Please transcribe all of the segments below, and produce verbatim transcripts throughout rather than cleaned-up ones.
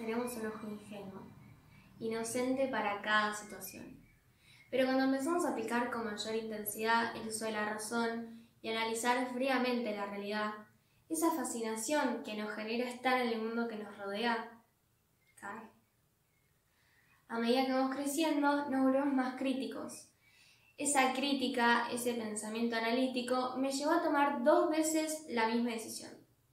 tenemos un ojo ingenuo, inocente para cada situación. Pero cuando empezamos a aplicar con mayor intensidad el uso de la razón y analizar fríamente la realidad, esa fascinación que nos genera estar en el mundo que nos rodea, cae. A medida que vamos creciendo, nos volvemos más críticos. Esa crítica, ese pensamiento analítico, me llevó a tomar dos veces la misma decisión.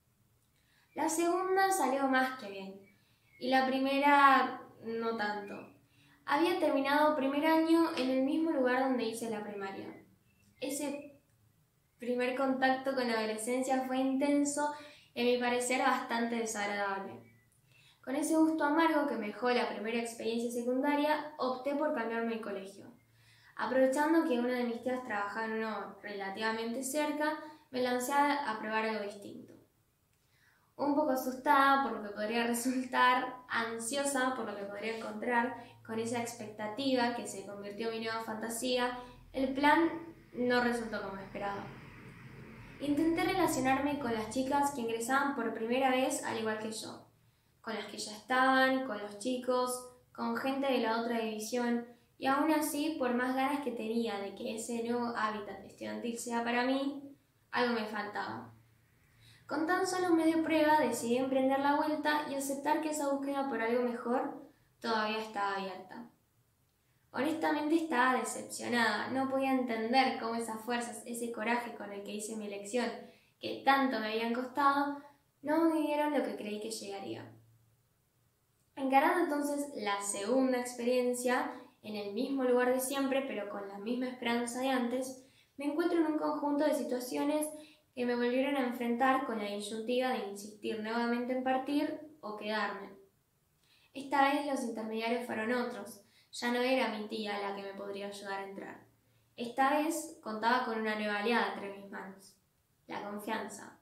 La segunda salió más que bien, y la primera no tanto. Había terminado primer año en el mismo lugar donde hice la primaria. Ese primer contacto con la adolescencia fue intenso y a mi parecer bastante desagradable. Con ese gusto amargo que me dejó la primera experiencia secundaria, opté por cambiarme de colegio. Aprovechando que una de mis tías trabajaba en uno relativamente cerca, me lancé a probar algo distinto. Un poco asustada por lo que podría resultar, ansiosa por lo que podría encontrar, con esa expectativa que se convirtió en mi nueva fantasía, el plan no resultó como esperaba. Intenté relacionarme con las chicas que ingresaban por primera vez al igual que yo, con las que ya estaban, con los chicos, con gente de la otra división, y aún así, por más ganas que tenía de que ese nuevo hábitat estudiantil sea para mí, algo me faltaba. Con tan solo un medio prueba decidí emprender la vuelta y aceptar que esa búsqueda por algo mejor todavía estaba abierta. Honestamente estaba decepcionada, no podía entender cómo esas fuerzas, ese coraje con el que hice mi elección, que tanto me habían costado, no me dieron lo que creí que llegaría. Encarando entonces la segunda experiencia, en el mismo lugar de siempre, pero con la misma esperanza de antes, me encuentro en un conjunto de situaciones que me volvieron a enfrentar con la disyuntiva de insistir nuevamente en partir o quedarme. Esta vez los intermediarios fueron otros, ya no era mi tía la que me podría ayudar a entrar. Esta vez contaba con una nueva aliada entre mis manos, la confianza.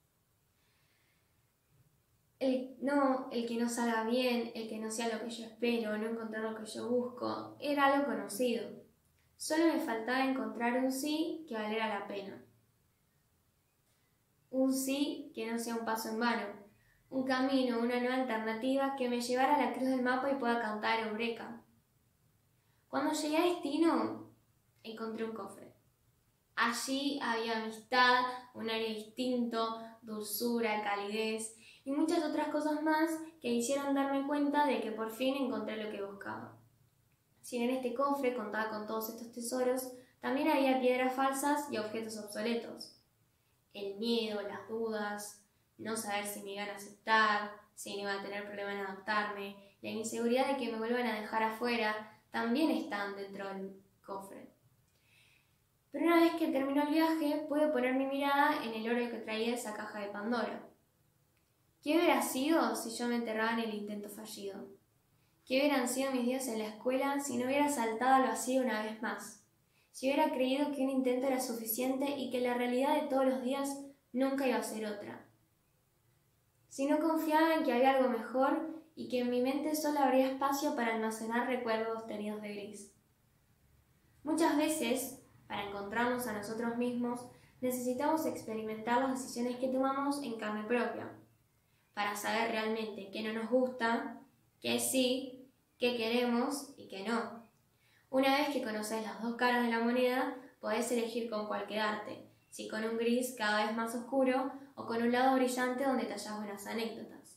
El, no, el que no salga bien, el que no sea lo que yo espero, no encontrar lo que yo busco, era algo conocido. Solo me faltaba encontrar un sí que valiera la pena. Un sí que no sea un paso en vano, un camino, una nueva alternativa que me llevara a la cruz del mapa y pueda cantar Eureka. Cuando llegué a destino, encontré un cofre. Allí había amistad, un aire distinto, dulzura, calidez y muchas otras cosas más que hicieron darme cuenta de que por fin encontré lo que buscaba. Si en este cofre contaba con todos estos tesoros, también había piedras falsas y objetos obsoletos. El miedo, las dudas, no saber si me iban a aceptar, si no iba a tener problema en adaptarme, la inseguridad de que me vuelvan a dejar afuera, también están dentro del cofre. Pero una vez que terminó el viaje, pude poner mi mirada en el oro que traía esa caja de Pandora. ¿Qué hubiera sido si yo me enterraba en el intento fallido? ¿Qué hubieran sido mis días en la escuela si no hubiera saltado al vacío una vez más? Si hubiera creído que un intento era suficiente y que la realidad de todos los días nunca iba a ser otra. Si no confiaba en que había algo mejor y que en mi mente solo habría espacio para almacenar recuerdos tenidos de gris. Muchas veces, para encontrarnos a nosotros mismos, necesitamos experimentar las decisiones que tomamos en carne propia, para saber realmente qué no nos gusta, qué sí, qué queremos y qué no. Una vez que conoces las dos caras de la moneda, podés elegir con cuál quedarte, si con un gris cada vez más oscuro o con un lado brillante donde te hallas buenas anécdotas.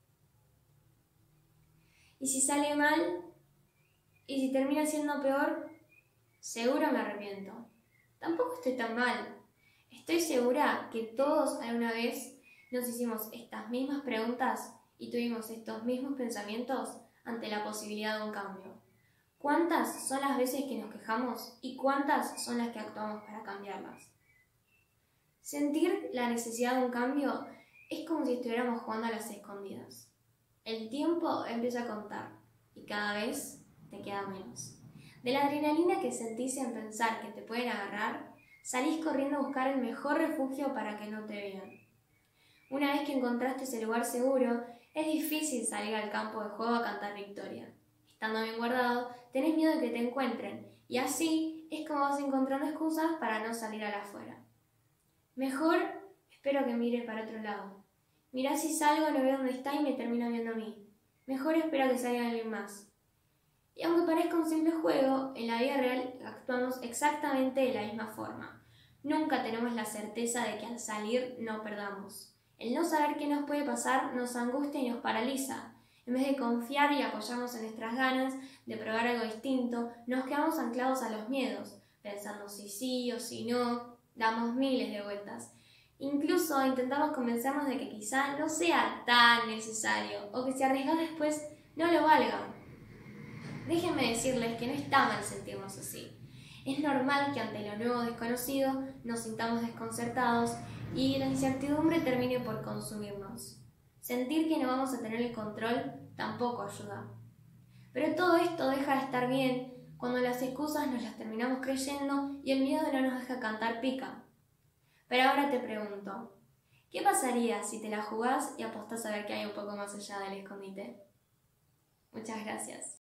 ¿Y si sale mal? ¿Y si termina siendo peor? Seguro me arrepiento. Tampoco estoy tan mal. Estoy segura que todos alguna vez nos hicimos estas mismas preguntas y tuvimos estos mismos pensamientos ante la posibilidad de un cambio. ¿Cuántas son las veces que nos quejamos y cuántas son las que actuamos para cambiarlas? Sentir la necesidad de un cambio es como si estuviéramos jugando a las escondidas. El tiempo empieza a contar y cada vez te queda menos. De la adrenalina que sentís en pensar que te pueden agarrar, salís corriendo a buscar el mejor refugio para que no te vean. Una vez que encontraste ese lugar seguro, es difícil salir al campo de juego a cantar victoria. Estando bien guardado, tenés miedo de que te encuentren, y así es como vas encontrando excusas para no salir a la afuera. Mejor espero que mires para otro lado. Mirá si salgo, no veo dónde está y me termino viendo a mí. mejor espera que salga alguien más. Y aunque parezca un simple juego, en la vida real actuamos exactamente de la misma forma. Nunca tenemos la certeza de que al salir no perdamos. El no saber qué nos puede pasar nos angustia y nos paraliza. En vez de confiar y apoyarnos en nuestras ganas de probar algo distinto, nos quedamos anclados a los miedos, pensando si sí o si no, damos miles de vueltas. Incluso intentamos convencernos de que quizá no sea tan necesario o que si arriesgamos después no lo valga. Déjenme decirles que no está mal sentirnos así. Es normal que ante lo nuevo desconocido nos sintamos desconcertados y la incertidumbre termine por consumirnos. Sentir que no vamos a tener el control tampoco ayuda. Pero todo esto deja de estar bien cuando las excusas nos las terminamos creyendo y el miedo no nos deja cantar pica. Pero ahora te pregunto, ¿qué pasaría si te la jugás y apostás a ver qué hay un poco más allá del escondite? Muchas gracias.